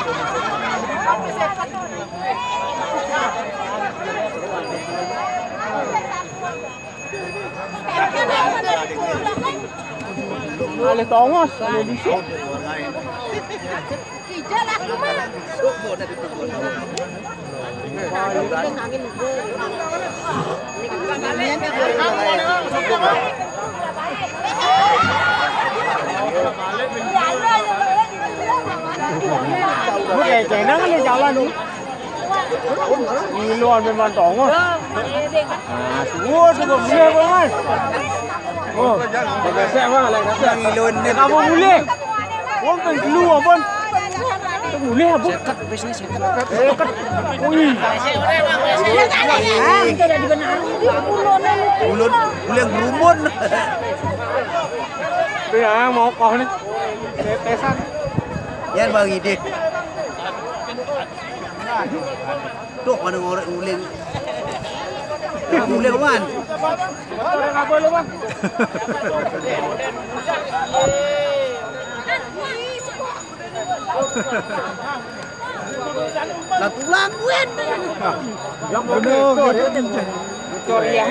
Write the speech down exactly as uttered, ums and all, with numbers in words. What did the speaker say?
Ale tongos, ale disuk. Jelas cuma. Oke, channel kan jalan nih. Ngiluan memang tongos. Nah, semua semua boleh banget. Oh, saya mah lagi nasi ngilun ni. Kamu boleh? Pun kan keluar pun. Boleh apa? Sekat bisnis sekat. Sekat. Ui. Ah, kita dah dibenar. Ulun, ulun berumun. Tu yang mau kau ni. Tetesan. Yan bagi dia. Tuh mana orang ulun. Ulun kawan. Apa lu bang? Là tulang nguyên. Yang benar. Korea.